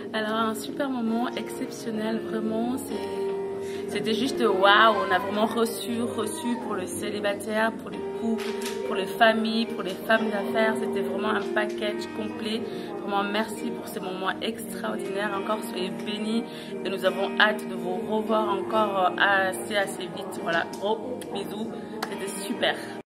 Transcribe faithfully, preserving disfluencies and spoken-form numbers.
Alors un super moment exceptionnel, vraiment, c'était juste waouh, on a vraiment reçu, reçu pour le célibataire, pour les couples, pour les familles, pour les femmes d'affaires, c'était vraiment un package complet. Vraiment merci pour ces moments extraordinaires, encore soyez bénis et nous avons hâte de vous revoir encore assez assez vite. Voilà, gros bisous, c'était super.